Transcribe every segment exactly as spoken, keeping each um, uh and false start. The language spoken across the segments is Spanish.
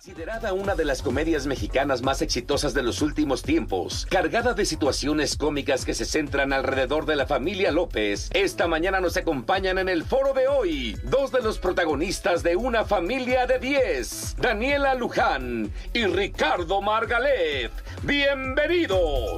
Considerada una de las comedias mexicanas más exitosas de los últimos tiempos, cargada de situaciones cómicas que se centran alrededor de la familia López, esta mañana nos acompañan en el foro de hoy dos de los protagonistas de Una Familia de Diez, Daniela Luján y Ricardo Margalef. ¡Bienvenidos!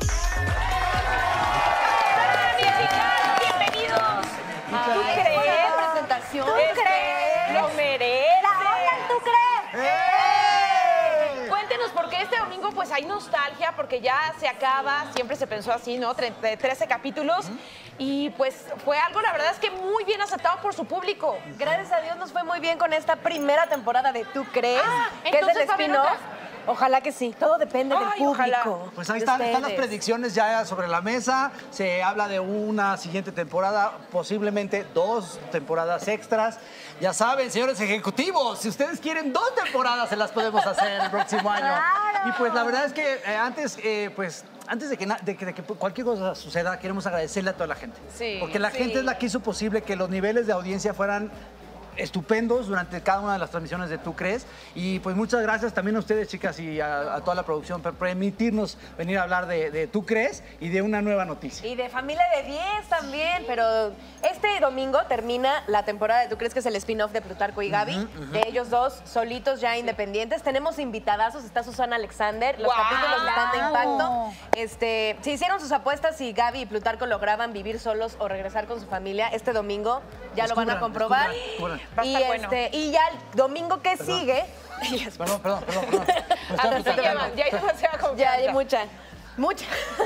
¡Bienvenidos! ¿Tú crees? Presentación. ¿Tú crees? Lo mereces. ¿Tú crees? ¡Eh! Cuéntenos, porque este domingo pues hay nostalgia, porque ya se acaba, siempre se pensó así, ¿no? trece capítulos. Uh-huh. Y pues fue algo, la verdad es que muy bien aceptado por su público. Gracias a Dios nos fue muy bien con esta primera temporada de ¿Tú crees? Ah, que es el spin-off. Ojalá que sí, todo depende Ay, del público. Ojalá. Pues ahí están, están las predicciones ya sobre la mesa. Se habla de una siguiente temporada, posiblemente dos temporadas extras. Ya saben, señores ejecutivos, si ustedes quieren dos temporadas, se las podemos hacer el próximo año. Claro. Y pues la verdad es que eh, antes, eh, pues... Antes de que, de, que, de que cualquier cosa suceda, queremos agradecerle a toda la gente. Sí, porque la sí. gente es la que hizo posible que los niveles de audiencia fueran estupendos durante cada una de las transmisiones de Tú Crees. Y pues muchas gracias también a ustedes, chicas, y a, a toda la producción por permitirnos venir a hablar de, de Tú Crees y de una nueva noticia. Y de Familia de Diez también, pero este domingo termina la temporada de Tú Crees, que es el spin-off de Plutarco y Gaby, uh-huh, uh-huh. de ellos dos solitos ya sí. independientes. Tenemos invitadazos, está Susana Alexander, los wow. capítulos están de impacto. Este, se hicieron sus apuestas si Gaby y Plutarco lograban vivir solos o regresar con su familia. Este domingo ya descubran, lo van a comprobar. Descubran, descubran. Y, este, y ya el domingo que perdón. sigue... Perdón, perdón, perdón. perdón. Hasta se llaman, ya hay demasiada confianza. Ya hay mucha, mucha.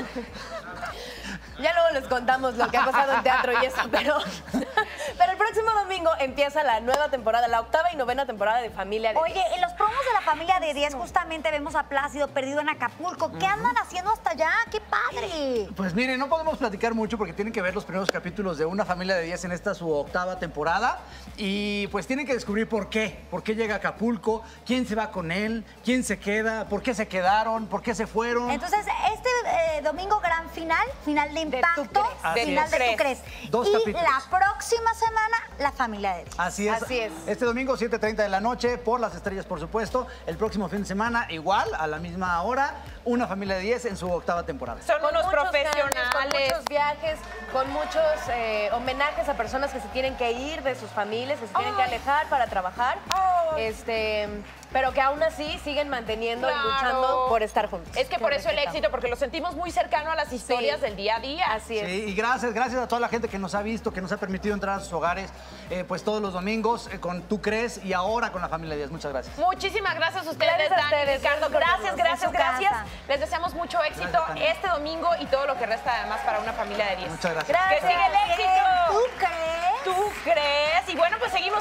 Ya luego les contamos lo que ha pasado en teatro y eso, pero, pero el próximo domingo empieza la nueva temporada, la octava y novena temporada de Familia de Oye, en los promos de la Familia de Diez justamente vemos a Plácido perdido en Acapulco. ¿Qué uh-huh. andan haciendo hasta allá? ¡Qué padre! Pues miren, no podemos platicar mucho porque tienen que ver los primeros capítulos de Una Familia de Diez en esta su octava temporada y pues tienen que descubrir por qué, por qué llega a Acapulco, quién se va con él, quién se queda, por qué se quedaron, por qué se fueron. Entonces, este eh, domingo gran final, final de impacto, de final de Tú Crees. Dos y capítulos. la próxima semana, la Familia de Diez. Así es. Así es. Este domingo, siete treinta de la noche, por Las Estrellas, por supuesto. El próximo fin de semana, igual, a la misma hora, Una Familia de Diez en su octava temporada. Son con unos profesionales. Cambios, con muchos viajes, con muchos eh, homenajes a personas que se tienen que ir de sus familias, que se tienen oh. que alejar para trabajar. Oh. Este... pero que aún así siguen manteniendo claro. y luchando por estar juntos. Es que por eso el éxito, porque lo sentimos muy cercano a las historias sí. del día a día. Así es. Sí, y gracias, gracias a toda la gente que nos ha visto, que nos ha permitido entrar a sus hogares, eh, pues todos los domingos eh, con Tú Crees y ahora con la Familia Diez. Muchas gracias. Muchísimas gracias a ustedes, gracias a ustedes, Dani, Ricardo. Gracias, gracias, gracias. Les deseamos mucho éxito gracias, este domingo y todo lo que resta además para Una Familia de Diez. Muchas gracias. Gracias. Que siga el éxito. ¿Tú crees? ¿Tú crees? Y bueno, pues seguimos.